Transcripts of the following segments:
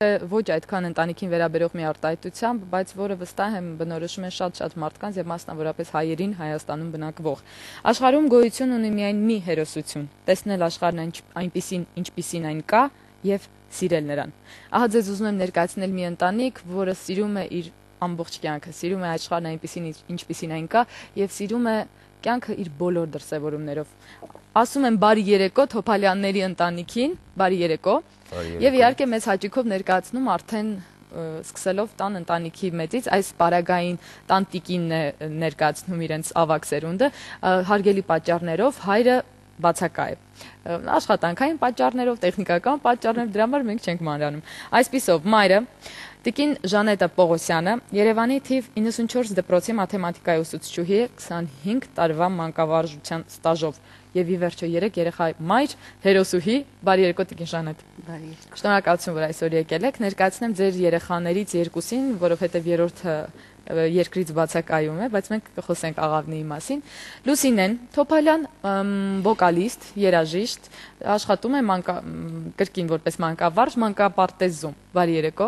Ոչ այդքան ընտանիքին վերաբերող մի արտահայտությամբ, բայց որը վստահ եմ բնորոշում է շատ մարդկանց եւ մասնավորապես հայերին Հայաստանում բնակվող։ Աշխարհում գոյություն ունի միայն մի հերոսություն՝ տեսնել աշխարհն այնպիսին, ինչպիսին այն կա եւ սիրել նրան։ Ահա ձեզ ուզում եմ ներկայացնել մի ընտանիք, որը սիրում է իր ամբողջ կյանքը, սիրում է աշխարհն այնպիսին, ինչպիսին այն կա եւ սիրում է կյանքը իր բոլոր դրսևորումներով։ Ասում եմ բարի երեկո Թոփալյանների ընտանիքին, բարի երեկո։ Եվ իհարկե մեծ հաճույքով ներկայացնում արդեն սկսելով տան ընտանիքի մեծից այս պարագային տանտիկինն է ներկայացնում իրենց ավագ սերունդը, հարգելի պատճառներով հայրը բացակա է։ Աշխատանքային պատճառներով, տեխնիկական պատճառներով, դրա համար մենք չենք մանրանում։ Այսպիսով մայրը Տիկին Ժանետա Պողոսյանը Երևանի թիվ 94 դպրոցի մաթեմատիկայի ուսուցչուհի է 25 տարվա մանկավարժության ստաժով եւ ի վերջո 3 երեխայի մայր, հերոսուհի, բարի երեկո Տիկին Ժանետ։ Բարի երեկո։ Շնորհակալություն, որ այսօր եկել եք, ներկայացնեմ ձեր երեխաներից երկուսին, որովհետեւ երրորդը երկրից բացակայում է, բայց մենք կխոսենք աղավնիի մասին։ Լուսինեն Թոփալյան վոկալիստ, երաժիշտ, աշխատում է կրկին որպես մանկավարժ մանկապարտեզում։ Բարի երեկո։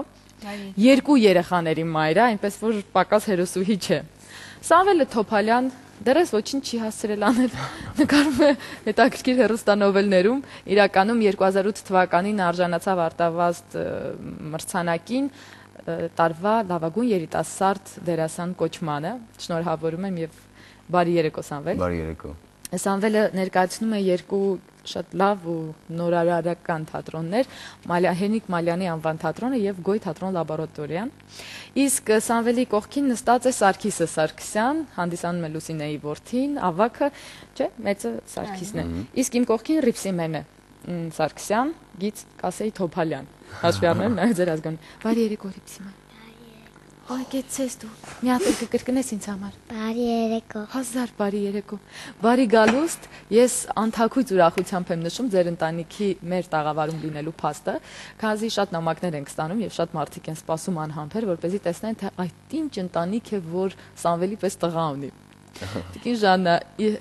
Երկու երեխաների մայրը, այնպես որ պակաս հերոսուհի չէ։ Սամվելը Թոփալյան դեռս ոչինչ չի հասցրել անել, նկարում է հետաքրքիր հեռուստանովելներում, իրականում 2008 թվականին արժանացավ Արտավազդ մրցանակին տարվա լավագույն երիտասարդ դերասան կոչմանը։ Շնորհավորում եմ եւ բարի երեկո Սամվել։ Բարի երեկո։ Սամվելը ներկայացնում է երկու շատ լավ ու նորարարական թատրոններ՝ Հենիկ Մալյանի անվան թատրոնը եւ Գոյ թատրոն լաբորատորիան։ Իսկ Սամվելի կողքին նստած է Սարգիսը Սարգսյան, հանդիսանում է Լուսինեի որդին, ավագը, չէ, մեծը Սարգիսն է։ Իսկ իմ կողքին Ռիփսիմեն է Սարգսյան, գից կասեի Թոփալյան։ Հաշվի առնեմ նաեւ ձեր ազգանուն։ Բարի երեկո Ռիփսիմեն։ Ой, կեցես դու։ Մի հատ կկրկնես ինձ համար։ Բարի երեկո։ Հազար բարի երեկո։ Բարի գալուստ։ Ես անթակույց ուրախությամբ եմ նշում ձեր ընտանիքի մեր տաղավարում լինելու փաստը, քանզի շատ նամակներ ենք ստանում եւ շատ մարդիկ են սպասում անհամբեր, որպեսզի տեսնեն թե այդ ինչ ընտանիք է, որ Սամվելի պես տղա ունի։ Տիկին Ժաննա,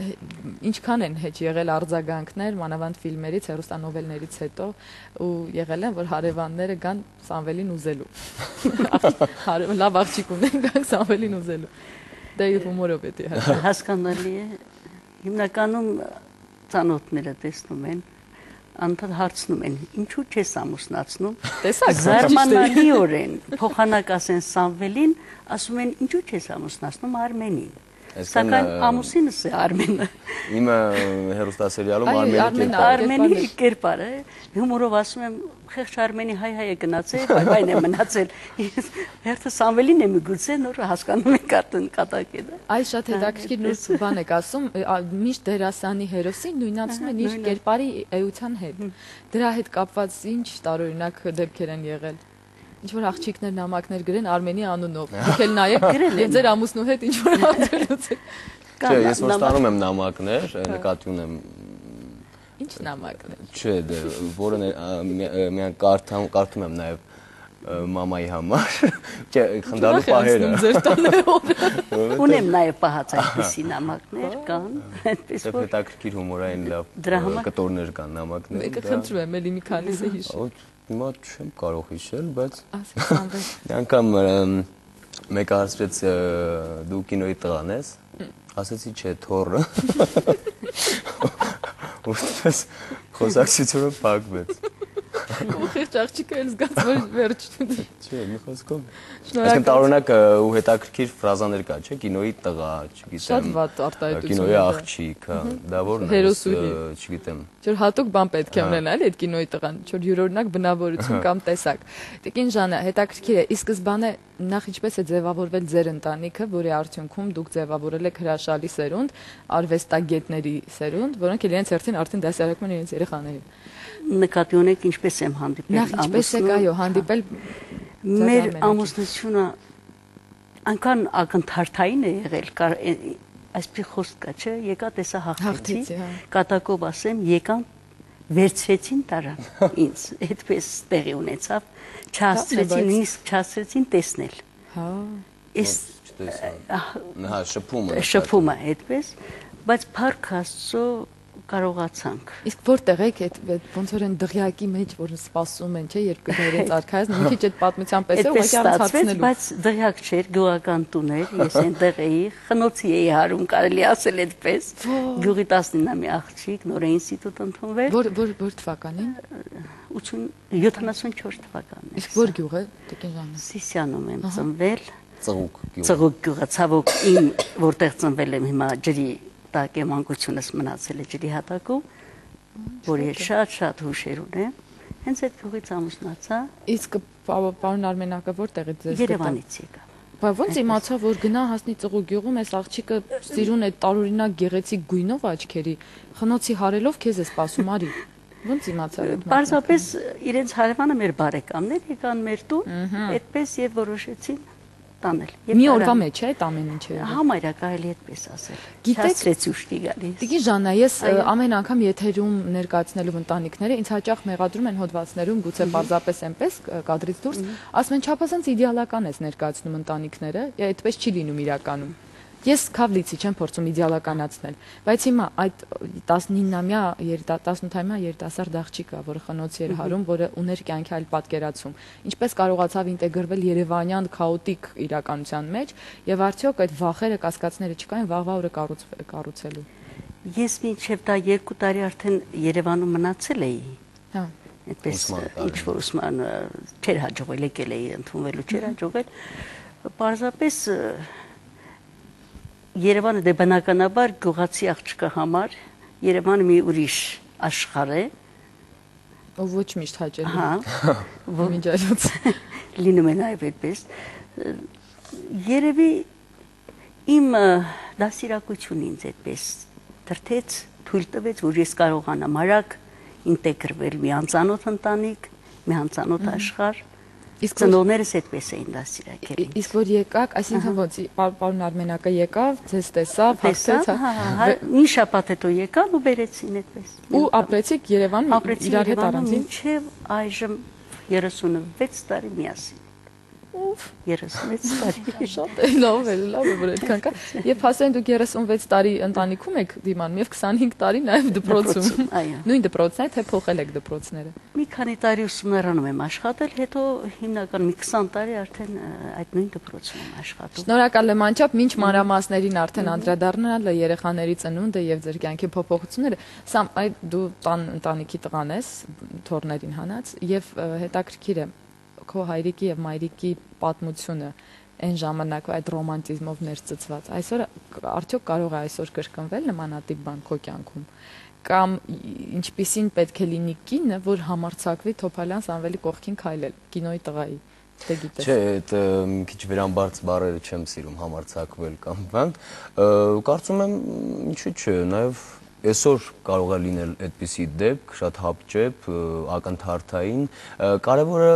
ինչքան են հեչ եղել արձագանքներ, մանավանդ ֆիլմերից, հեռուստանովելներից հետո ու եղել են, որ հարևանները գան Սամվելին ուզելու։ Լավ աղջիկ ունեն, գան Սամվելին ուզելու։ Դա իր հումորով է դե։ Հասկանալի է։ Հիմնականում ծանոթները տեսնում են, անդադ հարցնում են, ինչու չես ամուսնացնում։ Տեսակ, զարմանալիորեն փոխանակ ասեն Սամվելին, ասում են, ինչու չես ամուսնացնում Արմենին։ Սակայն ամուսինս է Արմենը։ Իմը հերոստասերիալում Արմենի կերպարը, հումորով ասում եմ, խեղճ Արմենի հայ է գնացել, բայն է մնացել։ Հերթը Սամվելին է միգուցե նոր հասկանում եք արդեն կատակ է դա։ Այս շատ հետաքրքիր նոր բան եք ասում, միշտ դերասանի հերոսին նույնացնում են իր կերպարի էության հետ։ Դրա հետ կապված ինչ տարօրինակ դեպքեր են եղել։ Ինչ-որ աղջիկներ նամակներ գրեն Արմենի անունով։ Դուք էլ նայեք եւ ձեր ամուսնու հետ ինչ-որ հարցերուցեք։ Չէ, ես որ ստանում եմ նամակներ, նկատի ունեմ։ Ինչ նամակներ։ Չէ, դե որը միան կարդում եմ նաեւ մամայի համար։ Չէ, խնդալու պահերը։ Ձեր տաները։ Ունեմ նաեւ պահած այդպիսի նամակներ կան, այդպես որ հետաքրքիր հումորային լավ կտորներ կան նամակներ։ Մեկը խնդրում եմ, էլի մի քանիսը հիշ։ Հիմա չեմ կարող հիշել, բայց մի անգամ մեկը հարցրեց դու կինոյի տղան ես, ասեցի չէ, թոռը։ Որտես խոսակցությունը փակվեց։ Խեղճ աղջիկը էլ զգաց որ վերջում։ Չէ, մի խոսքով։ Այսինքն տարօրինակ ու հետաքրքիր ֆրազաներ կա, չէ, կինոյի տղա, չգիտեմ։ Շատ վատ արտահայտություն։ Կինոյի աղջիկ, հա, դա որն է, չգիտեմ։ Չէ, հատուկ բան պետք է ունենալ այդ կինոյի տղան, չէ, յուրօրինակ բնավորություն կամ տեսակ։ Տիկին Ժաննա, հետաքրքիր է, ի սկզբանե նախ ինչպես է ձևավորվել ձեր ընտանիքը, որի արդյունքում դուք ձևավորել եք հրաշալի սերունդ, արվեստագետների սերունդ, որոնք իրենց հերթին արդեն դասարակում են իրենց երեխաներին։ Նկատի ունեք ինչպես եմ հանդիպել։ Նախ ինչպես եք այո հանդիպել։ Մեր ամուսնությունը անկան ակնթարթային է եղել, այսպես խոսք կա, չէ, եկա տեսա հաղթեցի, կատակով ասեմ, եկան վերցրեցին տարան ինձ, այդպես տեղի ունեցավ, չհասցրեցին, նույնիսկ չհասցրեցին տեսնել։ Հա։ Ես շփումը այդպես, բայց Փառք Աստծո կարողացանք։ Իսկ որտեղ եք այդ ոնց որ են դղյակի մեջ, որ սպասում են, չէ, երբ կդերեց արքայից, մի քիչ այդ պատմության պես է ուղղակի առանցնելու։ Բայց դղյակ չէր, գյուղական տուն էր, ես այնտեղ էի, խնոցի էի հարում, կարելի ասել այդպես։ Գյուղի 19-ամյա աղջիկ, նոր է ինստիտուտ ընդունվել։ Որ թվականին։ 74 թվականին։ Իսկ որ գյուղ է, Տիկին Ժաննա։ Սիսիանում եմ ծնվել։ Ծղուկ գյուղը, ցավոք իմ որտեղ ծնվել եմ հիմա ջրի տակ եմ, անկությունս մնացել է ջրի հատակում, որ ես շատ հուշեր ունեմ, հենց այդ գյուղից ամուսնացա։ Իսկ պարոն Արմենակը որտեղից ձեզ գտավ։ Երևանից եկա։ Բայց ո՞նց իմացա, որ գնա հասնի Ծղուկ գյուղում, այս աղջիկը սիրուն է տարօրինակ գեղեցիկ գույնով աչքերի, խնոցի հարելով քեզ է սպասում, արի։ Ո՞նց իմացա այդ։ Պարզապես իրենց հարևանը մեր բարեկամներ եկան մեր տուն, այդպես եւ որոշեցին տանել։ Մի օրվա մեջ է այդ ամեն ինչը։ Համարյա կարելի այդպես ասել։ Գիտեք, ուշտի գալիս։ Տիկին Ժաննա, ես ամեն անգամ եթերում ներկայացնելու ընտանիքները ինձ հաճախ մեղադրում են հոդվածներում, գուցե պարզապես այնպես կադրից դուրս, ասում են չափազանց իդեալական ես ներկայացնում ընտանիքները, այդպես չի լինում իրականում։ Ես քավլիցի չեմ փորձում իդեալականացնել, բայց հիմա այդ 19-ամյա 18-ամյա երիտասարդ աղջիկը, որը խնոցի էր հարում, որը ուներ կյանքի այլ պատկերացում, ինչպես կարողացավ ինտեգրվել երևանյան քաոտիկ իրականության մեջ, եւ արդյոք այդ վախերը, կասկածները չկային վաղվա օրը կառուցելու։ Ես մինչև դա 2 տարի արդեն Երևանում մնացել էի։ Հա։ Այդպես ինչ որ ուսման չէր հաջողվել, եկել էի ընդունվելու չէր հաջողվել։ Պարզապես Երևանը դե բնականաբար գյուղացի աղջկա համար Երևանը մի ուրիշ աշխարհ է։ Ով ոչ միշտ հաճելի։ Հա։ Միջայլոց։ Լինում է նաև այդպես։ Երևի իմ դասիրակությունը ինձ այդպես դրթեց, թույլ տվեց, որ ես կարողանամ արագ ինտեգրվել մի անծանոթ ընտանիք, մի անծանոթ աշխարհ։ Իսկ ծնողներս այդպես էին դասիրակել։ Իսկ որ եկաք, այսինքն ոնց պարոն Արմենակը եկավ, ձեզ տեսավ, հաղթեց, հա, մի շաբաթ հետո եկան ու բերեցին այդպես։ Ու ապրեցիք Երևանում իրար հետ առանձին։ Մինչև այժմ 36 տարի միասին։ Ուֆ, 36 տարի։ Շատ է, լավ է, որ այդքան կա։ Եվ հասեն դուք 36 տարի ընտանիքում եք դիմանում եւ 25 տարի նաեւ դպրոցում։ Նույն դպրոցն է, թե փոխել եք դպրոցները։ Մի քանի տարի ուսումնարանում եմ աշխատել, հետո հիմնական մի 20 տարի արդեն այդ նույն դպրոցում եմ աշխատում։ Շնորհակալ եմ անչափ, ինչ մանրամասներին արդեն անդրադառնալը, երեխաների ծնունդը եւ ձեր կյանքի փոփոխությունները։ Սա այդ դու ընտանիքի տղան ես, թորներին հանած եւ հետաքրքիր է քո հայրիկի եւ մայրիկի պատմությունը այն ժամանակվա այդ ռոմանտիզմով ներծծված այսօր արդյոք կարող է այսօր կրկնվել նմանատիպ բան քո կյանքում կամ ինչպիսին պետք է լինի կինը որ համարձակվի Թոփալյան Սամվելի կողքին քայլել կինոյի տղայի դե գիտես չէ այդ մի քիչ վերամբարձ բառերը չեմ սիրում համարձակվել կամ բան կարծում եմ ինչու՞ չէ նաեւ այսօր կարող է լինել այդպիսի դեպք շատ հապճեպ ակնթարթային կարևորը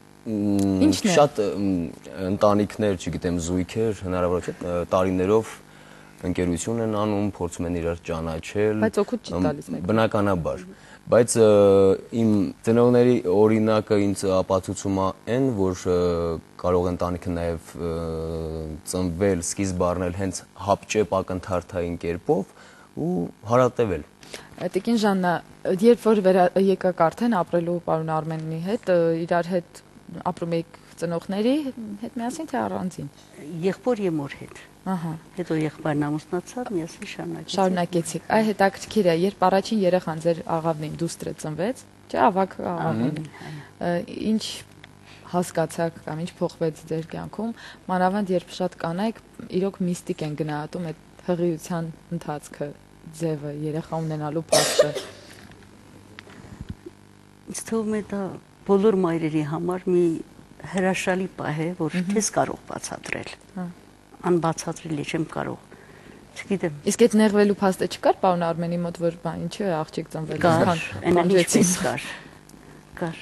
շատ ընտանիքներ, չգիտեմ, զույգեր, հնարավոր չէ, տարիներով ընկերություն են անում, փորձում են իրար ճանաչել։ Բայց օգուտ չի տալիս մեկ։ Բնականաբար։ Բայց իմ ծնողների օրինակը ինձ ապացուցում է այն, որ կարող ընտանիքը նաև ծնվել, սկիզբ առնել հենց հապճեպ ակնթարթային կերպով ու հարատևել։ Տիկին Ժաննա, երբ որ եկաք արդեն ապրելու պարոն Արմենի հետ, իրար հետ ապրում եք ծնողների հետ միասին թե առանձին։ Եղբոր եւ մոր հետ։ Ահա։ Հետո եղբայրն ամուսնացավ, միասին շարունակեցինք։ Շարունակեցիք։ Այ հետաքրքիր է, երբ առաջին երեխան ձեր աղավնին դուստրը ծնվեց, չէ, ավագ աղավնին։ Ինչ հասկացաք կամ ինչ փոխվեց ձեր կյանքում, մանավանդ երբ շատ կանայք իրոք միստիկ են գնահատում այդ հղիության ընթացքը, ձևը, երեխա ունենալու փաստը։ Ինձ թվում է դա բոլոր մայրերի համար մի հրաշալի պահ է, որ չես կարող բացատրել։ Անբացատրելի չեմ կարող։ Չգիտեմ։ Իսկ այդ նեղվելու փաստը չկար պարոն Արմենի մոտ, որ բան ինչի է աղջիկ ծնվել, ինչքան կար։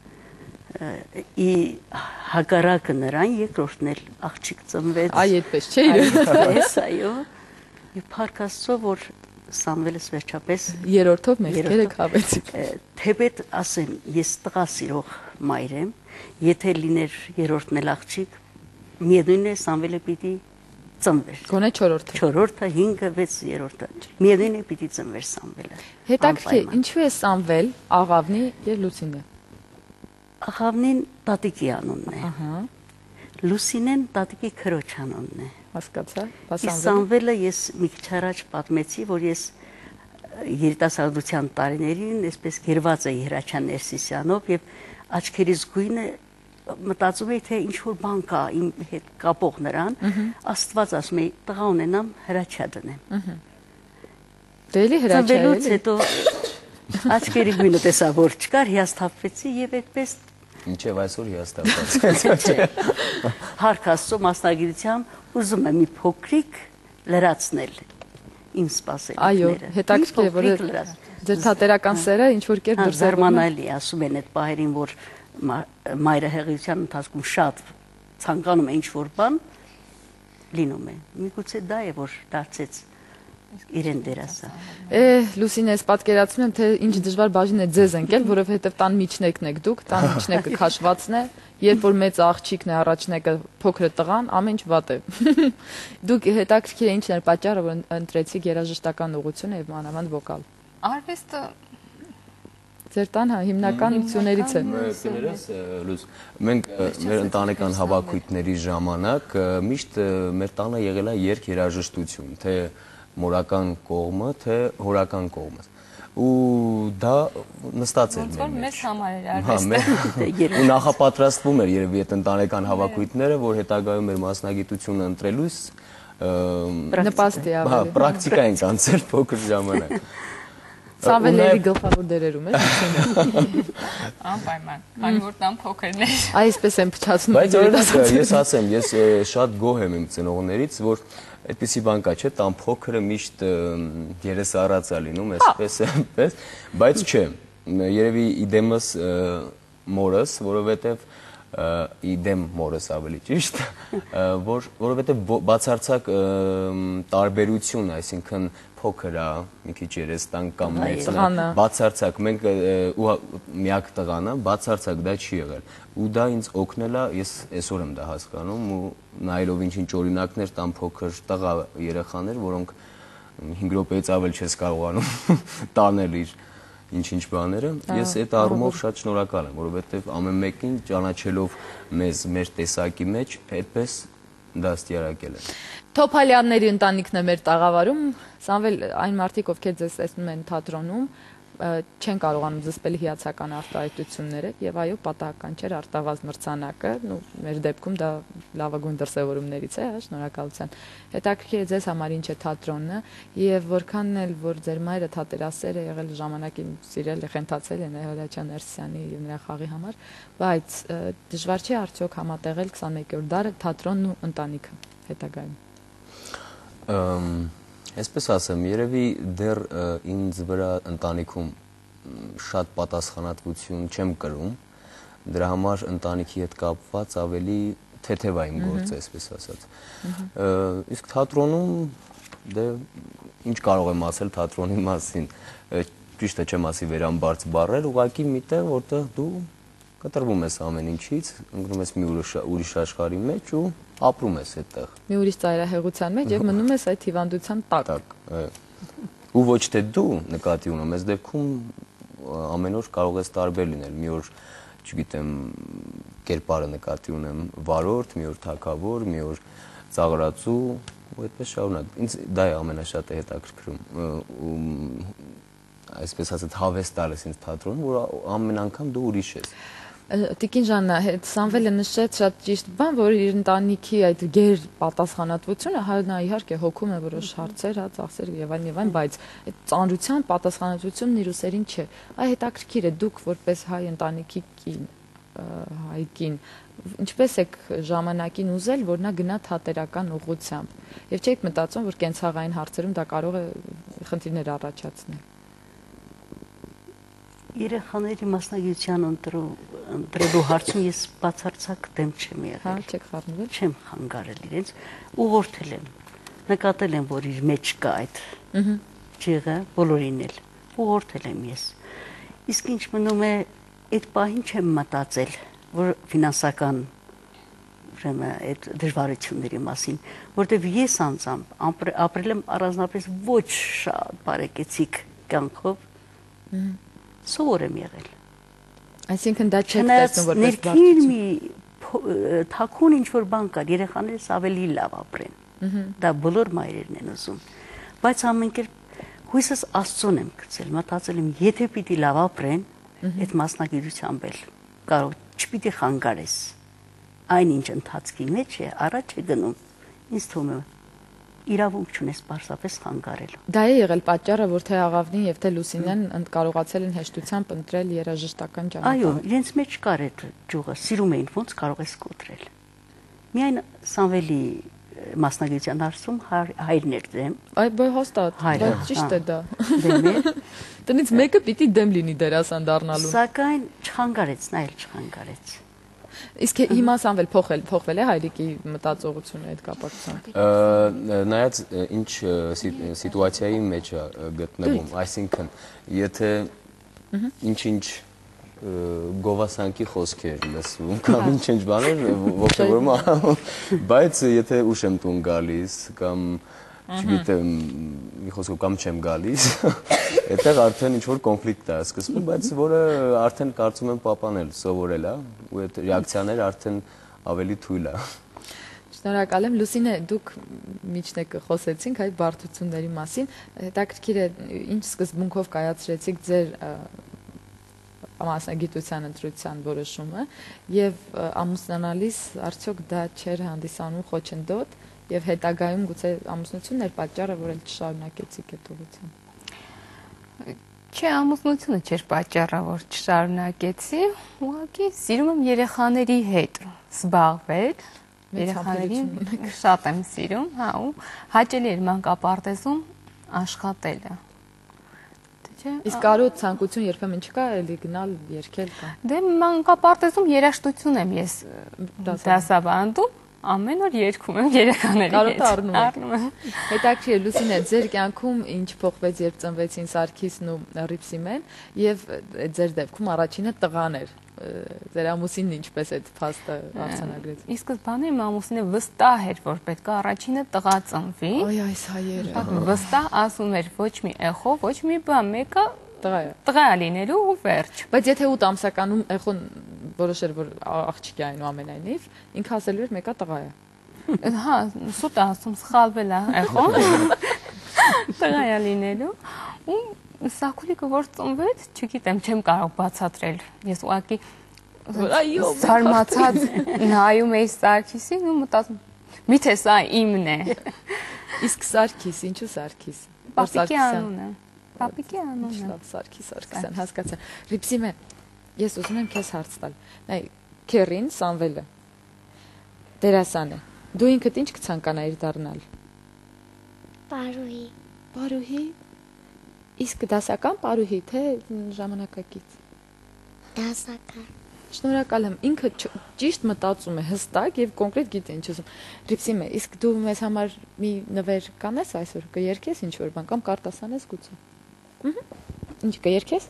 Ի հակառակը նրան երկրորդն էլ աղջիկ ծնվեց։ Այ այդպես չէ։ Այդպես, այո։ Եվ փառք Աստծո, որ Սամվելս վերջապես երրորդով մեղքերը քավեցիք։ Թեպետ ասեմ, ես տղա սիրող մայր եմ, եթե լիներ երրորդն էլ աղջիկ, միևնույն է Սամվելը պիտի ծնվեր։ Գոնե 4-րդը։ 4-րդը, 5-ը, 6-ը, 3-ը։ Միևնույն է պիտի ծնվեր Սամվելը։ Հետաքրքիր, ինչու է Սամվել, Աղավնի եւ Լուսինե։ Աղավնին տատիկի անունն է։ Ահա, Լուսինեն տատիկի քրոջ անունն է։ հասկացա։ Իսկ Սամվելը ես մի քիչ առաջ պատմեցի, որ ես երիտասարդության տարիներին այսպես գերված էի Հրաչյան Ներսիսյանով եւ աչքերիս գույնը մտածում էի թե ինչ որ բան կա իմ հետ կապող նրան, Աստված ասում էի տղա ունենամ Հրաչյա դնեմ։ Դելի Հրաչյա է։ Ծնվելուց հետո աչքերի գույնը տեսա որ չկար, հիասթափվեցի եւ այդպես Ինչեւ այսօր հիասթափված։ Հարկ Աստծո մասնագիտությամբ ուզում եմ մի փոքրիկ լրացնել իմ սպասելիքները։ Այո, հետաքրքիր է, որ ձեր թատերական սերը ինչ որ կերպ դրսևորվում է։ Զարմանալի ասում են այդ պահերին, որ մայրահեղիության ընթացքում շատ ցանկանում է ինչ որ բան լինում է։ Միգուցե դա է որ դարձեց իրեն դերասան։ Լուսինես, պատկերացնում եմ, թե ինչ դժվար բաժին է ձեզ ընկել, որովհետև տան միջնեկն եք դուք, տան միջնեկը քաշվածն է, երբ որ մեծ աղջիկն է, առաջնեկը փոքրը տղան, ամեն ինչ վատ է։ Դուք հետաքրքիր է ինչն էր պատճառը, որ ընտրեցիք երաժշտական ուղղությունը եւ մանավանդ վոկալ։ Արվեստը Ձեր տան հիմնական ուսումներից է։ Լուց, մենք մեր ընտանեկան հավաքույթների ժամանակ միշտ մեր տանը եղել է երգերաժշտություն, թե մորական կողմը, թե հորական կողմը։ Ու դա նստած էր որ մեզ համար էր արվեստը։ Ու նախապատրաստվում էր երևի այդ ընտանեկան հավաքույթները, որ հետագայում մեր մասնագիտությունը ընտրելուց նպաստի ավելի։ Պրակտիկա ենք անցել փոքր ժամանակ։ Սամվելների գլխավոր դերերում է։ Անպայման, քանի որ տան փոքրն է։ Այսպես եմ փչացնում։ Բայց օրինակ ես ասեմ, ես շատ գոհ եմ իմ ծնողներից, որ այդպիսի բան կա, չէ, տան փոքրը միշտ երեսառած է լինում, այսպես այնպես, բայց չէ, երևի իդեմս մորս, որովհետև իդեմ մորս ավելի ճիշտ, որովհետև բացարձակ տարբերություն, այսինքն փոքր է, մի քիչ երեստան կամ մեծն է, բացարձակ մենք միակ տղան է, բացարձակ դա չի եղել։ Ու դա ինձ օգնել է, ես այսօր եմ դա հասկանում ու նայելով ինչ-ինչ օրինակներ տան փոքր տղա երեխաներ, որոնք 5 րոպեից ավել չես կարողանում տանել իր ինչ-ինչ բաները, ես այդ առումով շատ շնորհակալ եմ, որովհետև ամեն մեկին ճանաչելով մեզ մեր տեսակի մեջ, այդպես դաստիարակել եմ։ Թոփալյանների ընտանիքն է մեր տաղավարում, Սամվել, այն մարդիկ, ովքեր ձեզ տեսնում են թատրոնում, չեն կարողանում զսպել հիացական արտահայտությունները եւ այո պատահական չէր արտավազ մրցանակը, մեր դեպքում դա լավագույն դրսևորումներից է, շնորհակալության։ Հետաքրքիր է ձեզ համար ինչ է թատրոնը եւ որքանն էլ որ ձեր մայրը թատերասեր է եղել ժամանակին սիրել է, խենթացել է Հրաչյան Ներսիսյանի եւ նրա խաղի համար, բայց դժվար չէ արդյոք համատեղել 21-րդ դարը թատրոնն ու ընտանիքը հետագայում։ Այսպես ասեմ, երևի դեռ ինձ վրա ընտանիքում շատ պատասխանատվություն չեմ կրում, դրա համար ընտանիքի հետ կապված ավելի թեթև է իմ գործը, այսպես ասած։ Իսկ թատրոնում դե ինչ կարող եմ ասել թատրոնի մասին, ճիշտ է չեմ ասի վերամբարձ բառեր, ուղղակի միտեղ, որտեղ դու կտրվում ես ամեն ինչից, ընկնում ես մի ուրիշ աշխարհի մեջ ու ապրում ես այդտեղ։ Մի ուրիշ ծայրահեղության մեջ եւ մնում ես այդ հիվանդության տակ։ Ու ոչ թե դու նկատի ունեմ, այս դեպքում ամեն օր կարող ես տարբեր լինել։ Մի օր, չգիտեմ, կերպարը նկատի ունեմ վարորդ, մի օր թագավոր, մի օր ծաղրացու, ու այդպես շարունակ։ Ինձ դա է ամենաշատը հետաքրքրում։ Այսպես ասած հավես տալիս ինձ թատրոնում, որ ամեն անգամ դու ուրիշ ես։ Տիկին Ժաննա, Սամվելը նշեց շատ ճիշտ բան, որ իր ընտանիքի այդ գեր պատասխանատվությունը նա իհարկե հոգում է որոշ հարցեր, ծախսեր եւ այլն, բայց այդ ծանրության պատասխանատվությունն իր ուսերին չէ։ Այ հետաքրքիր է դուք որպես հայ ընտանիքի կին, հայ կին, ինչպես եք ժամանակին ուզել, որ նա գնա թատերական ուղղությամբ եւ չեք մտածում, որ կենցաղային հարցերում դա կարող է խնդիրներ առաջացնել։ Երեխաների մասնագիտության ընտրելու հարցում ես բացարձակ դեմ չեմ եղել։ Հա, չեք խառնվել։ Չեմ խանգարել իրենց, ուղղորդել եմ։ Նկատել եմ, որ իր մեջ կա այդ ջիղը, բոլորին էլ ուղղորդել եմ ես։ Իսկ ինչ մնում է, այդ պահին չեմ մտածել, որ ֆինանսական ուրեմն այդ դժվարությունների մասին, որտեղ ես անձամբ ապրել եմ առանձնապես ոչ շատ բարեկեցիկ կյանքով, սովոր եմ եղել։ Այսինքն դա չեք տեսնում որպես ներքին մի թաքուն ինչ-որ բան կար, երեխաներս ավելի լավ ապրեն։ Դա բոլոր մայրերն են ուզում։ Բայց ամենքեր հույսս Աստծուն եմ գցել, մտածել եմ, եթե պիտի լավ ապրեն, այդ մասնագիտությամբ էլ կարող չպիտի խանգարես։ Այնինչ ընթացքի մեջ է, առաջ է գնում։ Ինձ թվում է իրավունք չունես պարզապես խանգարելու։ Դա է եղել պատճառը, որ թե Աղավնին եւ թե Լուսինեն կարողացել են հեշտությամբ ընտրել երաժշտական ճանապարհը։ Այո, իրենց մեջ կար այդ ջուղը, սիրում էին ոնց կարող ես կոտրել։ Միայն Սամվելի մասնագիտության հարցում հայրն էր դեմ։ Այ հաստատ, դա ճիշտ է դա։ Դեմ է։ Տնից մեկը պիտի դեմ լինի դերասան դառնալու։ Սակայն չխանգարեց, նա էլ չխանգարեց։ Իսկ հիմա Սամվել փոխվել է հայրիկի մտածողությունը այդ կապակցությամբ։ Նայած ինչ սիտուացիայի մեջ է գտնվում, այսինքն եթե ինչ-ինչ գովասանքի խոսքեր լսվում կամ ինչ-ինչ բաներ ողջորում, բայց եթե ուշ եմ տուն գալիս կամ չգիտեմ, մի խոսքով կամ չեմ գալիս, այդտեղ արդեն ինչ-որ կոնֆլիկտ է սկսվում, բայց որը արդեն կարծում եմ պապան էլ սովորել է, ու այդ ռեակցիաները արդեն ավելի թույլ է։ Շնորհակալ եմ, Լուսինե, դուք միջնեկը խոսեցինք այդ բարդությունների մասին, հետաքրքիր է ինչ սկզբունքով կայացրեցիք ձեր մասնագիտության ընտրության որոշումը եւ ամուսնանալիս արդյոք դա չէր հանդիսանում խոչընդոտ եւ հետագայում գուցե ամուսնությունն էր պատճառը, որ էլ չշարունակեցիք այդ ուղղությամբ։ Չէ, ամուսնությունը չէր պատճառը, որ չշարունակեցի, ուղղակի սիրում եմ երեխաների հետ զբաղվել, երեխաներին շատ եմ սիրում, հա, ու հաճելի էր մանկապարտեզում աշխատելը։ Իսկ կարո ցանկություն երբեմն չկա էլի գնալ երգել կամ։ Դե մանկապարտեզում երաժշտություն եմ ես դասավանդում, ամեն օր երգում եմ երեխաների հետ։ Կարոտ առնում եմ։ Հետաքրքիր է, Լուսինե, ձեր կյանքում ինչ փոխվեց, երբ ծնվեցին Սարգիսն ու Ռիփսիմեն, եւ ձեր դեպքում առաջինը տղան էր։ Ձեր ամուսինն ինչպես այդ փաստը արձանագրեց։ Ի սկզբանե իմ ամուսինը վստահ էր, որ պետք է առաջինը տղա ծնվի։ Այ այս հայերը։ Վստահ ասում էր ոչ մի էխո, ոչ մի բան, մեկը տղա է լինելու ու վերջ։ Բայց եթե 8 ամսականում էխոն որոշեր, որ աղջիկ է այնուամենայնիվ, ինքը ասելու էր մեկը տղա է։ Հա, սուտ ասում, սխալվել է էխոն։ Տղա է լինելու ու Սակուլիկը որ ծնվեց, չգիտեմ, չեմ կարող բացատրել։ Ես ուղղակի զարմացած նայում էի Սարգիսին ու մտածում, միթե սա իմն է։ Իսկ Սարգիս, ինչու Սարգիս։ Պապիկի անունը։ Պապիկի անունը։ Լավ, Սարգիս Սարգսյան, հասկացա։ Ռիփսիմեն, ես ուզում եմ քեզ հարց տալ։ Նայ, Քերին Սամվելը դերասան է։ Դու ինքդ ինչ կցանկանայիր դառնալ։ Պարուհի։ Պարուհի։ Իսկ դասական պարուհի, թե ժամանակակից։ Դասական։ Շնորհակալ եմ, ինքը ճիշտ մտածում է, հստակ եւ կոնկրետ գիտի ինչ ուզում։ Ռիփսիմե, իսկ դու մեզ համար մի նվեր կանես այսօր, կերկես ինչ որ բան կամ կարտասանես գուցե։ Ինչ կերկես։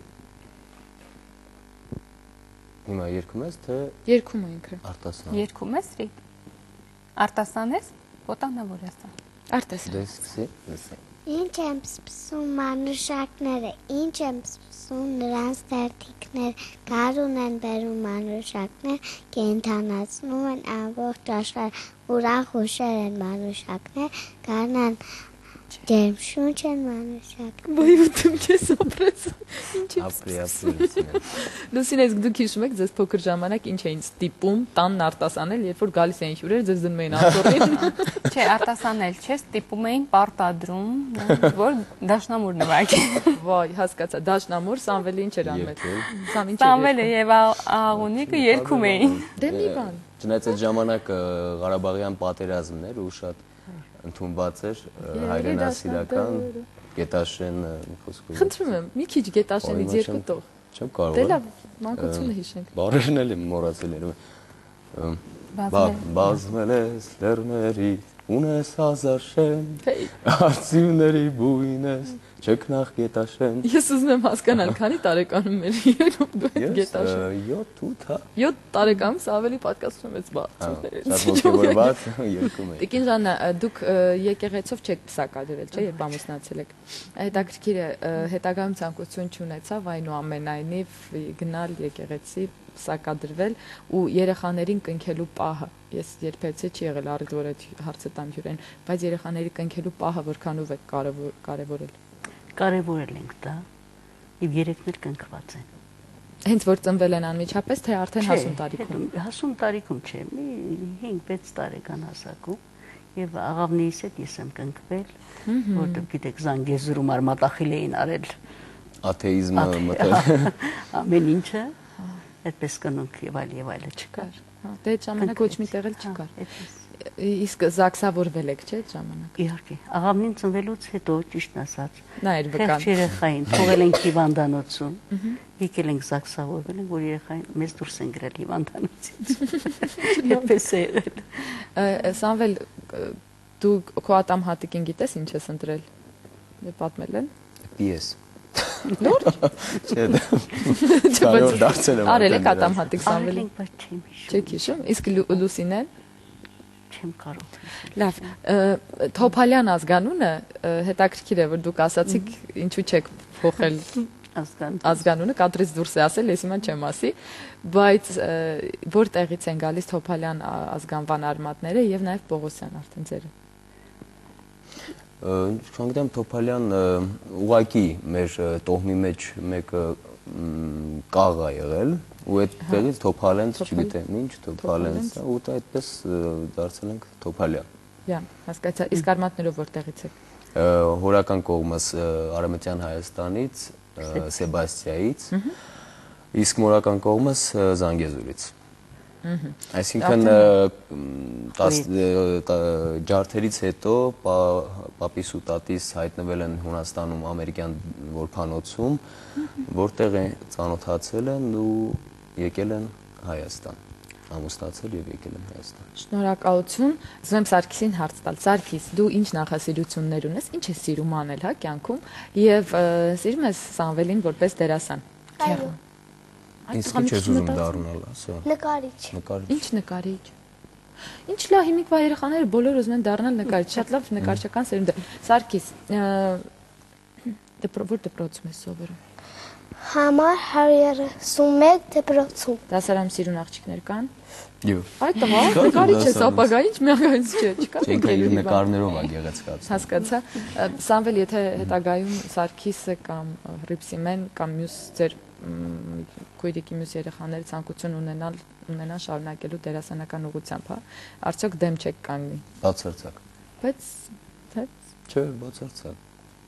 Հիմա երգում ես, թե երգում է ինքը։ Արտասան։ Երգում ես, արտասանես, ոտանավոր ես։ Արտասան։ Դե սկսի, լսի։ Ինչ եմ սպասում մանուշակները, ինչ եմ սպասում նրանց դերթիկներ, գարուն են բերում մանուշակներ, կենթանացնում են ամբողջ աշխարհ, ուրախ հուշեր են մանուշակներ, գարնան ջերմ շունչ են մանուշակներ։ Ոյ ուտում քեզ ապրես։ Ինչ ապրի Լուսինե։ Լուսինե, դուք հիշում եք ձեզ փոքր ժամանակ ինչ էին ստիպում տանն արտասանել, երբ որ գալիս էին հյուրեր, ձեզ դնում էին աթոռին։ Չէ, արտասանել չէ, ստիպում էին պարտադրում, որ դաշնամուր նվագի։ Վայ, հասկացա, դաշնամուր Սամվելի ինչ էր անում։ Սամվելը եւ Աղունիկը երգում էին։ Դե մի բան։ Չնայած այդ ժամանակը Ղարաբաղյան պատերազմներ ու շատ ընդունված էր հայրենասիրական Գետաշեն խոսքով։ Խնդրում եմ, մի քիչ Գետաշենից երկու տող։ Չեմ կարող։ Դե լավ, մանկությունը հիշենք։ Բարերն էլ եմ մոռացել երևի։ Բազմել ես լեռների, ունես հազար շեմ, արծիվների բույն ես, Չքնախ Գետաշեն։ Ես ուզում եմ հասկանալ, քանի տարեկանում էր Գետաշեն։ 7-8, հա։ 7 տարեկանից ավելի պատկասում ես բարձրացել։ Շատ ոգևորված երկում է։ Տիկին Ժաննա, դուք եկեղեցով չեք պսակադրել, չէ՞, երբ ամուսնացել եք։ Հետաքրքիր է, հետագայում ցանկություն չունեցավ այնուամենայնիվ գնալ եկեղեցի պսակադրվել ու երեխաներին կնքելու պահը։ Ես երբեցի չի եղել առիթ, որ այդ հարցը տամ հյուրեն, բայց երեխաների կնքելու պահը որքանով է կարևորել։ Կարևորել ենք դա, եւ երեքներ կնքված են։ Հենց որ ծնվել են անմիջապես, թե արդեն հասուն տարիքում։ Հասուն տարիքում չէ, մի 5-6 տարեկան հասակում եւ աղավնիից հետ ես եմ կնքվել, որտեղ գիտեք Զանգեզուրում արմատախիլ էին արել աթեիզմը մտել։ Ամեն ինչը այդպես կնոնք եւ այլը չկար։ Դե այդ ժամանակ ոչ մի տեղ էլ չկար։ Իսկ զաքսավորվել եք, չէ՞, այդ ժամանակ։ Իհարկե, աղավնին ծնվելուց հետո ճիշտ ասած։ Նա էր վկան։ Խեղճ երեխային թողել ենք հիվանդանոցում։ Եկել ենք զաքսավորվել ենք, որ երեխային մեզ դուրս են գրել հիվանդանոցից։ Այդպես է եղել։ Սամվել, դու քո ատամ հատիկին գիտես ինչ ես ընտրել։ Դե պատմել են։ Պիես։ Լուրջ։ Չէ, դարձել եմ։ Արել եք ատամ հատիկ Սամվելի։ Արել ենք, բայց չեմ հիշում։ Չեք հիշում։ Իսկ Լուսինեն։ Չեմ կարող։ Լավ, Թոփալյան ազգանունը հետաքրքիր է, որ դուք ասացիք ինչու չեք փոխել ազգանունը, կադրից դուրս է ասել, ես հիմա չեմ ասի, բայց որտեղից են գալիս Թոփալյան ազգանվան արմատները եւ նաեւ Պողոսյան արդեն ձերը։ Չգիտեմ Թոփալյան ուղակի մեր տոհմի մեջ մեկը կաղ է եղել ու այդ տեղից Թոփալենց, չգիտեմ ինչ Թոփալենց, ու դա այդպես դարձել ենք Թոփալյան։ Յա, հասկացա, իսկ արմատներով որտեղից եք։ Հորական կողմս Արևմտյան Հայաստանից, Սեբաստիայից, իսկ մորական կողմս Զանգեզուրից։ Այսինքն ջարդերից հետո պապիս ու տատիս հայտնվել են Հունաստանում ամերիկյան որփանոցում, որտեղ ծանոթացել են ու եկել են Հայաստան, ամուսնացել եւ եկել են Հայաստան։ Շնորհակալություն։ Ուզում եմ Սարգիսին հարց տալ։ Սարգիս, դու ինչ նախասիրություններ ունես, ինչ ես սիրում անել, հա, կյանքում եւ սիրում ես Սամվելին որպես դերասան։ Այո։ Իսկ ինչ ես ուզում դառնալ, ասա։ Նկարիչ։ Ինչ նկարիչ։ Ինչ լավ, հիմիկվա երեխաները բոլորը ուզում են դառնալ նկարիչ, շատ լավ նկարչական սերունդ է։ Սարգիս, որ դպրոցում ես սովորում։ Համար 131 դպրոցում։ Դասարանում սիրուն աղջիկներ կան։ Յո։ Այդ տղա, նկարիչ է, ապագայից միանգամից չէ, չկա։ Ինքը իր նկարներով է գեղեցկացնում։ Հասկացա։ Սամվել, եթե հետագայում Սարգիսը կամ Ռիփսիմեն կամ մյուս ձեր քույրիկի մյուս երեխաները ցանկություն ունենան շարունակելու դերասանական ուղղությամբ, հա, արդյոք դեմ չեք կանգնի։ Բացարձակ։ Բայց Չէ, բացարձակ։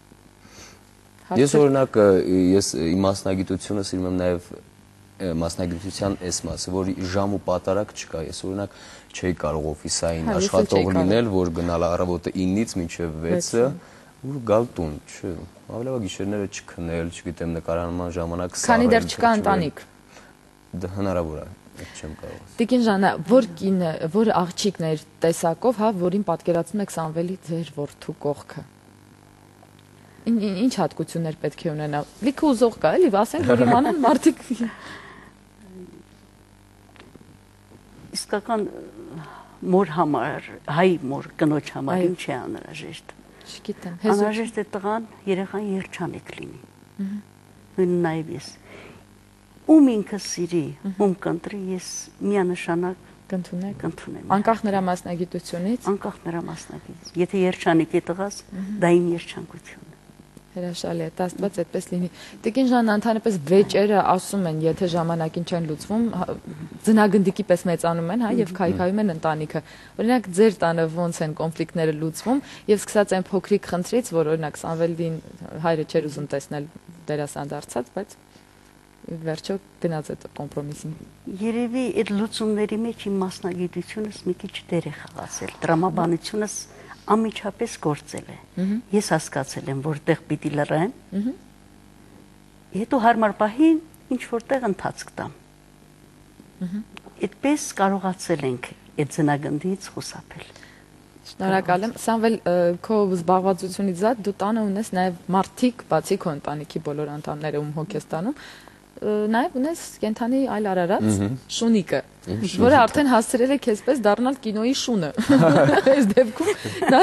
Ես օրինակ իմ մասնագիտությունը սիրում եմ նաև մասնագիտության այս մասը, որ ժամ ու պատարակ չկա։ Ես օրինակ չէի կարող օֆիսային աշխատող լինել, որ գնալ առավոտը 9-ից մինչև 6-ը ու գալ տուն, չէ։ Ավելի լավ գիշերները չքնել, չգիտեմ, նկարանման ժամանակ սարել։ Քանի դեռ չկա ընտանիք։ Դա հնարավոր է, այդ չեմ կարող։ Տիկին Ժաննա, որ կինը, որ աղջիկն էր տեսակով, հա, որին պատկերացնում եք Սամվելի ձեր որդու կողքը։ Ինչ հատկություններ պետք է ունենա։ Լիքը ուզող կա, էլի, ասենք, որ իմանան մարդիկ։ Իսկական մոր համար, հայ մոր կնոջ համար ինչ է անհրաժեշտ։ Չգիտեմ, անհրաժեշտ է տղան երեխան երջանիկ լինի։ Նույն նաև ես։ Ում ինքը սիրի, ում կընտրի, ես միանշանակ կընդունեմ։ Անկախ նրա մասնագիտությունից։ Անկախ նրա մասնագիտությունից։ Եթե երջանիկ է տղաս, դա իմ երջանկությունն է։ Հրաշալի է, Աստված այդպես լինի։ Տիկին Ժաննա, ընդհանրապես վեճերը ասում են, եթե ժամանակին չեն լուծվում, ձնագնդիկի պես մեծանում են, հա, եւ քայքայում են ընտանիքը։ Օրինակ, ձեր տանը ոնց են կոնֆլիկտները լուծվում, եւ սկսած այն փոքրիկ խնդրից, որ օրինակ Սամվելին հայրը չէր ուզում տեսնել դերասան դարձած, բայց վերջո գնաց այդ կոմպրոմիսին։ Երևի այդ լուծումների մեջ իմ մասնագիտությունս մի քիչ դեր է խաղացել, տրամաբանությունս անմիջապես գործել է։ Ես հասկացել եմ, որտեղ պիտի լռեմ։ Հետո հարմար պահին ինչ որտեղ ընթացք տամ։ Այդպես կարողացել ենք այդ ձնագնդից խուսափել։ Շնորհակալ եմ։ Սամվել, քո զբաղվածությունից զատ դու տանը ունես նաև մարդիկ, բացի քո ընտանիքի բոլոր անդամները, ում հոգ ես տանում, նաև ունես կենթանի այլ արարած շունիկը, որը արդեն հասցրել է քեզպես դառնալ կինոյի շունը։ Այս դեպքում նա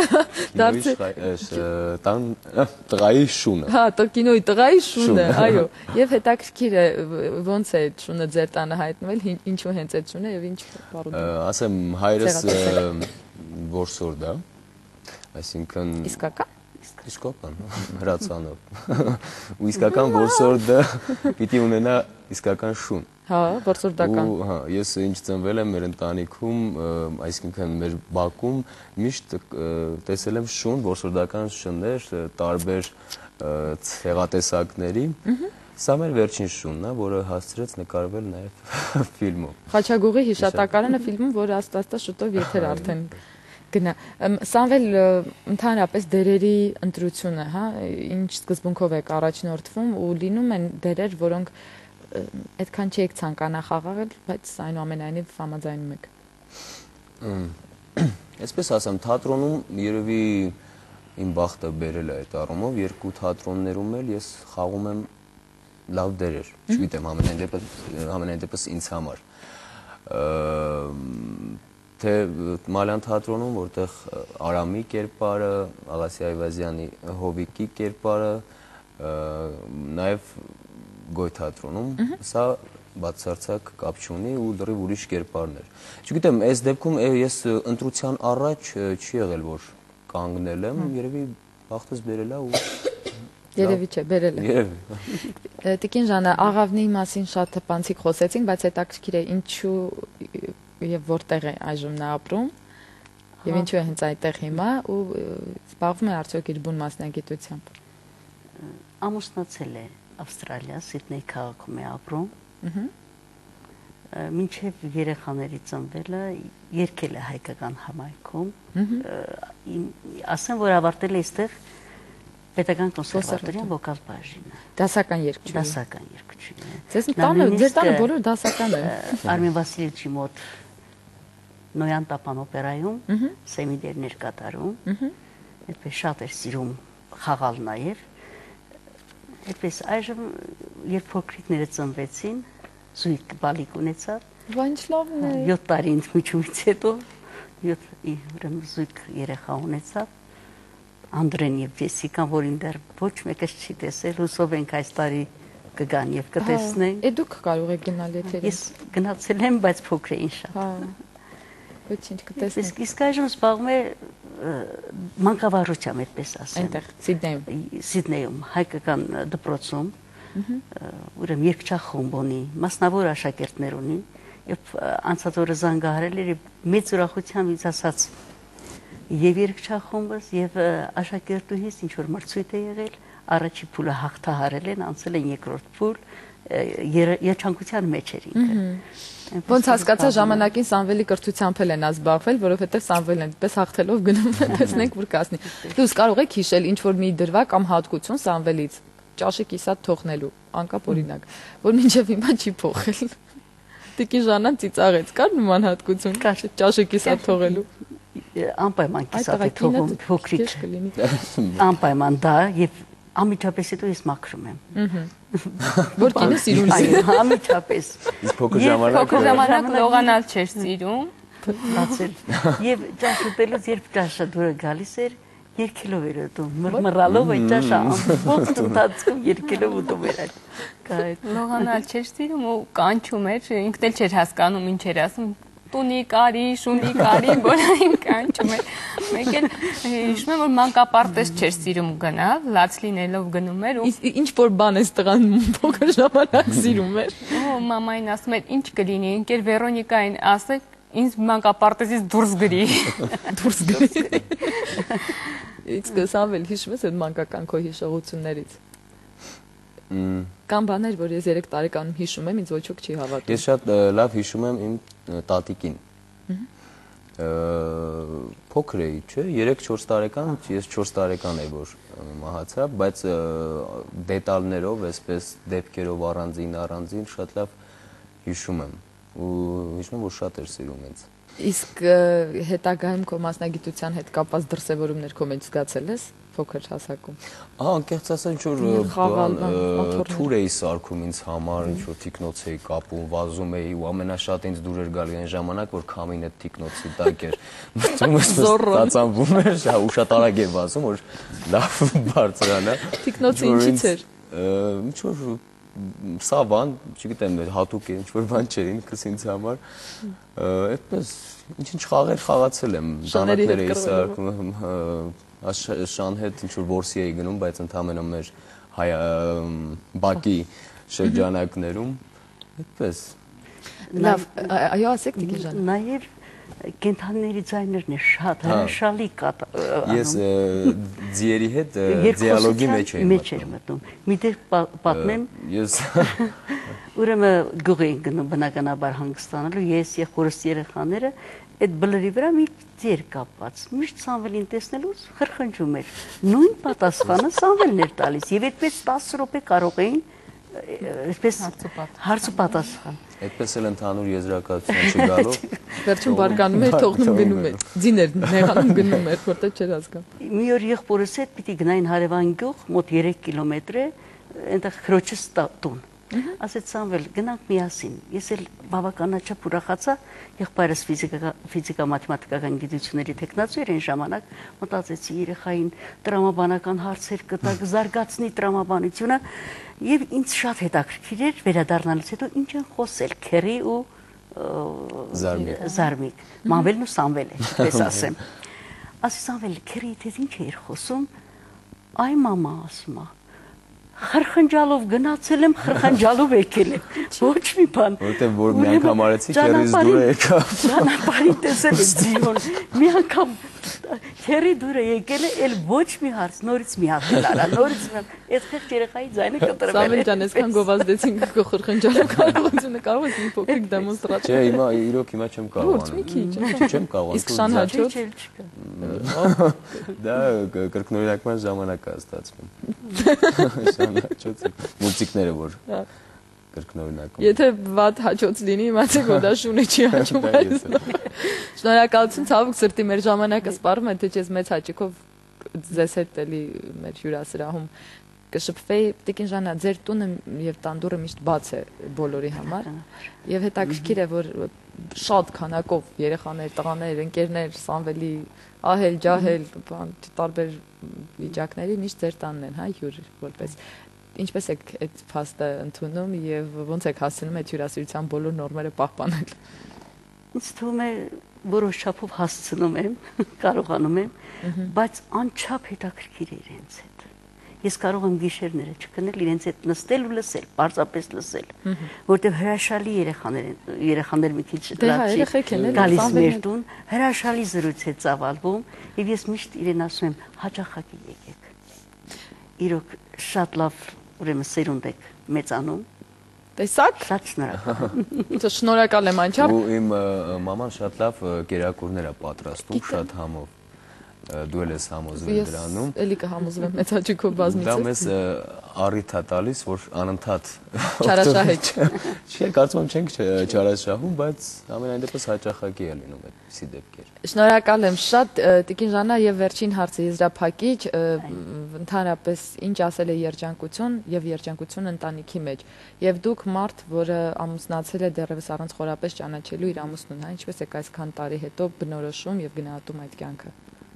տան տղայի շունը։ Հա, կինոյի տղայի շունը, այո։ Եվ հետաքրքիր է ոնց է այդ շունը ձեր տանը հայտնվել, ինչու հենց այդ շունը եւ ինչ բառուտ։ Ասեմ, հայրս որսորդ է, այսինքն Իսկական, հրացանով։ Ու իսկական որսորդը պիտի ունենա իսկական շուն։ Հա, որսորդական։ Հա, ես ինչ ծնվել եմ մեր ընտանիքում, այսինքն մեր բակում միշտ տեսել եմ շուն, որսորդական շուններ, տարբեր ցեղատեսակների։ Սա մեր վերջին շունն է, որը հասցրեց նկարվել նաև ֆիլմում։ Խաչագուղի հիշատակարանը ֆիլմում, որը աստվածտա շուտով եթեր արդեն գնա։ Սամվել, ընդհանրապես դերերի ընտրությունը, հա, ինչ սկզբունքով եք առաջնորդվում ու լինում են դերեր, որոնք այդքան չեք ցանկանա խաղալ, բայց այնուամենայնիվ համաձայնում եք։ Այսպես ասեմ, թատրոնում երևի իմ բախտը բերել է այդ առումով, երկու թատրոններում էլ ես խաղում եմ լավ դերեր, չգիտեմ, ամենայն դեպս ինձ համար։ Թե Մալյան թատրոնում, որտեղ Արամի կերպարը, Աղասի Այվազյանի Հովիկի կերպարը, նաև Գոյ թատրոնում, սա բացարձակ կապ չունի ու լրիվ ուրիշ կերպարներ։ Չգիտեմ, այս դեպքում ես ընտրության առաջ չի եղել, որ կանգնել եմ, երևի բախտս բերել է ու Երևի չէ, բերել է։ Երևի։ Տիկին Ժանա, աղավնի մասին շատ թփանցիկ խոսեցինք, բայց հետաքրքիր է ինչու եւ որտեղ է այժմ նա ապրում եւ ինչու է հենց այդտեղ հիմա ու զբաղվում է արդյոք իր բուն մասնագիտությամբ։ Ամուսնացել է Ավստրալիա, Սիդնեյ քաղաքում է ապրում։ Մինչև երեխաների ծնվելը երգել է հայկական համայնքում։ Ասեմ, որ ավարտել է այստեղ Պետական կոնսերվատորիան վոկալ բաժինը։ Դասական երգչուհի։ Դասական երգչուհի։ Ձեզ ձեր տանը բոլոր դասական են։ Արմեն Վասիլիչի մոտ Նոյան Տապան օպերայում սեմիդերներ կատարում։ Այդպես շատ էր սիրում խաղալ նաև։ Այդպես այժմ երբ փոքրիկները ծնվեցին, զույգ բալիկ ունեցավ։ Ինչ լավն է։ 7 տարի ընդմիջումից հետո 7 զույգ երեխա ունեցավ։ Անդրեն եւ Ջեսիկան, որին դեռ ոչ մեկը չի տեսել, հուսով ենք այս տարի կգան եւ կտեսնեն։ Դուք կարող եք գնալ եթերին։ Ես գնացել եմ, բայց փոքր էին շատ։ Հա։ Ոչինչ կտեսնենք։ Իսկ այժմ զբաղվում է մանկավարժությամբ, այդպես ասեմ։ Այնտեղ Սիդնեյում։ Սիդնեյում, հայկական դպրոցում, ուրեմն երգչախումբ ունի, մասնավոր աշակերտներ ունի, եւ անցած օրը զանգահարել էր մեծ ուրախությամբ ինձ ասաց եւ երգչախումբս եւ աշակերտուհիս ինչ որ մրցույթ է եղել, առաջի փուլը հաղթահարել են, անցել են երկրորդ փուլ, երջանկության մեջ էր ինքը։ Ոնց հասկացա ժամանակին Սամվելի կրթությամբ էլ են զբաղվել, որովհետեւ Սամվելն այդպես հաղթելով գնում է, տեսնենք որ կասնի։ Դուք կարող եք հիշել ինչ որ մի դրվագ կամ հատկություն Սամվելից, ճաշի կիսատ թողնելու, անկապ օրինակ, որ մինչև հիմա չի փոխել։ Տիկի Ժանան ծիծաղեց, կար նման հատկություն, ճաշի կիսատ թողելու։ Անպայման կիսատ է թողում փոքրիկ։ Անպայման դա եւ ամիջապես հետո ես մաքրում եմ։ Որ կինը սիրում է։ Իսկ Ամիջապես։ փոքր ժամանակ լողանալ չէր սիրում։ Բացել։ Եւ ճաշ ուտելուց երբ ճաշը դուրը գալիս էր, երկելով էր ուտում, մռմռալով այդ ճաշը ամբողջ ընթացքում երկելով ուտում էր այդ։ Լողանալ չէր սիրում ու կանչում էր, ինքն էլ չէր հասկանում ինչ էր ասում։ Տունի կարի, շունի կարի, բոլորին կանչում էր։ Մեկ էլ հիշում եմ, որ մանկապարտեզ չէր սիրում գնալ, լաց լինելով գնում էր ու ինչ որ բան էս տղան փոքր ժամանակ սիրում էր։ Ու մամային ասում էր, ինչ կլինի, ընկեր Վերոնիկային ասեք, ինձ մանկապարտեզից դուրս գրի։ Դուրս գրի։ Իսկ Սամվել հիշում ես այդ մանկական քո հիշողություններից։ Կամ բաներ, որ ես 3 տարեկանում հիշում եմ, ինձ ոչ ոք չի հավատում։ Ես շատ լավ հիշում եմ իմ տատիկին։ Փոքր էի, չէ, 3-4 տարեկան, ես 4 տարեկան էի, որ մահացա, բայց դետալներով, այսպես դեպքերով առանձին շատ լավ հիշում եմ։ Ու հիշում եմ, որ շատ էր սիրում ինձ։ Իսկ հետագայում քո մասնագիտության հետ կապված դրսևորումներ քո մեջ զգացել ես փոքր հասակում։ Անկեղծ ասած ինչ-որ թուր էի սարքում ինձ համար, ինչ-որ թիկնոց էի կապում, վազում էի ու ամենաշատը ինձ դուր էր գալի այն ժամանակ, որ քամին այդ թիկնոցի տակ էր։ Մտնում ես ստացանվում էր, ու շատ արագ էր վազում, որ լավ բարձրանա։ Թիկնոցը ինչից էր։ Ինչ-որ սավան, չգիտեմ, հատուկ է, ինչ-որ բան չէր ինքս ինձ համար, այդպես ինչ-ինչ խաղեր խաղացել եմ, դանակներ էի սարքում, Շան հետ ինչ-որ որսի էի գնում, բայց ընդհանրապես մեր բակի շրջանակներում, այդպես։ Լավ, այո, ասեք Տիկին ջան։ Նաև կենթանիների ձայներն է շատ հրաշալի Ես ձիերի հետ դիալոգի մեջ էի մտնում։ Միտեղ պատմեմ։ Ես Ուրեմն գյուղ էինք գնում բնականաբար հանգստանալու, ես եւ խորս երեխաները այդ բլրի վրա մի ձեր կապված։ Միշտ Սամվելին տեսնելուց խրխնջում էր։ Նույն պատասխանը Սամվելն էր տալիս եւ այդպես 10 րոպե կարող էին այսպես հարցուպատասխան։ Այդպես էլ ընդհանուր եզրակացության չգալով վերջում բարկանում էր, թողնում գնում էր։ Ձիներ նեղանում գնում էր, որտեղ չէր հասկանում։ Մի օր եղբորս հետ պիտի գնային հարևան գյուղ, մոտ 3 կիլոմետր է, այնտեղ քրոջս տուն։ Ասեց Սամվել, գնանք միասին։ Ես էլ բավականաչափ ուրախացա, եղբայրս ֆիզիկա-մաթեմատիկական գիտությունների տեխնացու էր այն ժամանակ, մտածեցի երեխային տրամաբանական հարցեր կտա, զարգացնի տրամաբանությունը եւ ինձ շատ հետաքրքիր էր վերադառնալուց հետո ինչ են խոսել քերի ու Զարմիկ, Մանվելն ու Սամվելը, այսպես ասեմ։ Ասի Սամվել, քերի դες ինչ էր խոսում։ Այ մամա ասում է խրխնջալով գնացել եմ, խրխնջալով եկել եմ։ Ոչ մի բան։ Որտեղ որ մի անգամ արեցի, քերից դուր եկավ։ Ճանապարհին տեսել եմ ձիոն։ Մի անգամ քերի դուր եկել է, էլ ոչ մի հարց, նորից մի հատ արա, նորից մի հատ։ Այդ խեղճ երեխայի ձայնը կտրվել է։ Սամվել ջան, այսքան գովազդեցինք քո խրխնջալու կարողությունը, կարող ես մի փոքրիկ դեմոնստրացիա։ Չէ, հիմա իրոք հիմա չեմ կարողանում։ Չեմ կարողանում։ Իսկ Շան հաջորդ դա կրկնօրինակման ժամանակ է ստացվում։ Մուլտիկները որ կրկնօրինակում։ Եթե վատ հաճոց լինի, իմացեք, որ դա շունը չի հաճում։ Շնորհակալություն, ցավոք սրտի մեր ժամանակը սպառում է, թե չէ մեծ հաճիկով ձեզ հետ էլի մեր հյուրասրահում կշփվեի։ Տիկին Ժանա, ձեր տունը եւ տանդուրը միշտ բաց է բոլորի համար եւ հետաքրքիր է, որ շատ քանակով երեխաներ, տղաներ, ընկերներ, Սամվելի ահել, ջահել, տարբեր վիճակների միշտ ձեր տանն են, հա, հյուր որպես ինչպես եք այդ փաստը ընդունում եւ ոնց եք հասցնում այդ հյուրասիրության բոլոր նորմերը պահպանել։ Ինձ թվում է որոշ չափով հասցնում եմ, կարողանում եմ, բայց անչափ հետաքրքիր է իրենց հետ։ Ես կարող եմ գիշերները չքնել իրենց հետ նստել ու լսել, պարզապես լսել, որտեղ հրաշալի երեխաներ մի քիչ գալիս մեր տուն, հրաշալի զրույց է ծավալվում եւ ես միշտ իրեն ասում եմ հաճախակի եկեք։ Իրոք շատ լավ ուրեմն սերունդ եք մեծանում։ Տեսակ։ Շատ շնորհակալ։ Շնորհակալ եմ անչափ։ Ու իմ մաման շատ լավ կերակուրներ է պատրաստում, շատ համով։ Դու ես համոզվել դրանում։ Ես էլի կհամոզվեմ մեծ հաճույքով բազմիցս։ Դա մեզ առիթ է տալիս, որ անընդհատ չարաշահեք։ Չէ, կարծում եմ չենք չարաշահում, բայց ամենայն դեպս հաճախակի է լինում այդպիսի դեպքեր։ Շնորհակալ եմ շատ Տիկին Ժանա եւ վերջին հարցը եզրափակիչ, ընդհանրապես ինչ ասել է երջանկություն եւ երջանկություն ընտանիքի մեջ։ Եվ դուք մարդ, որը ամուսնացել է դեռևս առանց խորապես ճանաչելու իր ամուսնուն, հա, ինչպես եք այսքան տարի հետո բնորոշում եւ գնահատում այդ կյանքը։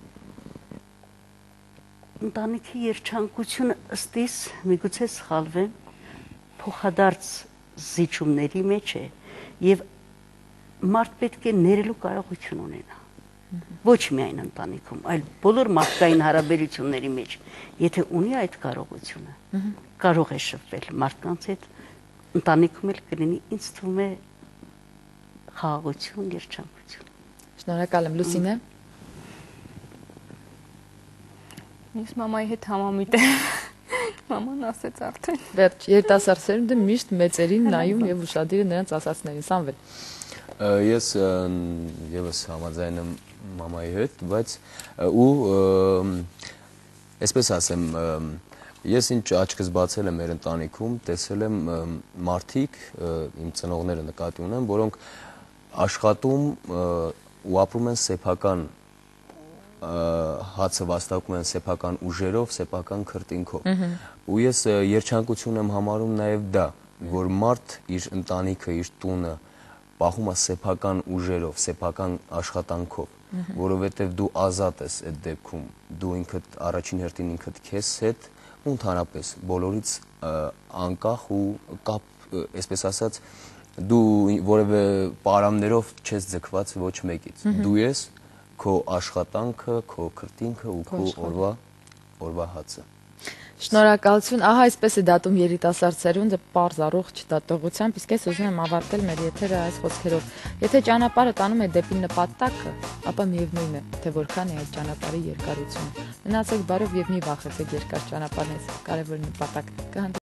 Ընտանիքի երջանկությունը ըստ իս միգուցե սխալվեմ փոխադարձ զիջումների մեջ է եւ մարդ պետք է ներելու կարողություն ունենա ոչ միայն ընտանիքում այլ բոլոր մարդկային հարաբերությունների մեջ եթե ունի այդ կարողությունը կարող է շփվել մարդկանց հետ ընտանիքում էլ կլինի ինձ թվում է խաղաղություն երջանկություն Շնորհակալ եմ Լուսինե Ես մամայի հետ համամիտ եմ։ Մաման ասեց արդեն։ Վերջ, երիտասարդ սերունդը միշտ մեծերին նայում եւ ուշադիր է նրանց ասածներին, Սամվել։ Ես եւս համաձայն եմ մամայի հետ, բայց ու այսպես ասեմ, ես ինչ աչքս բացել եմ մեր ընտանիքում, տեսել եմ մարդիկ, իմ ծնողները նկատի ունեմ, որոնք աշխատում ու ապրում են սեփական հացը վաստակում են սեփական ուժերով, սեփական քրտինքով։ Ու ես երջանկություն եմ համարում նաև դա, որ մարդ իր ընտանիքը, իր տունը պահում է սեփական ուժերով, սեփական աշխատանքով, որովհետև դու ազատ ես այդ դեպքում, դու ինքդ առաջին հերթին ինքդ քեզ հետ ու ընդհանրապես բոլորից անկախ ու կապ, այսպես ասած, դու որևէ պարամներով չես ձգված ոչ մեկից։ Դու ես քո աշխատանքը, քո քրտինքը ու քո օրվա հացը։ Շնորհակալություն, ահա այսպես է դատում երիտասարդ սերունդը պարզ առողջ դատողությամբ, իսկ ես ուզում եմ ավարտել մեր եթերը այս խոսքերով. եթե ճանապարհը տանում է դեպի նպատակը, ապա միևնույն է, թե որքան է այդ ճանապարհի երկարությունը։ Մնացեք բարով եւ մի վախեցեք երկար ճանապարհներից, կարևոր նպատակ կհանդիպենք։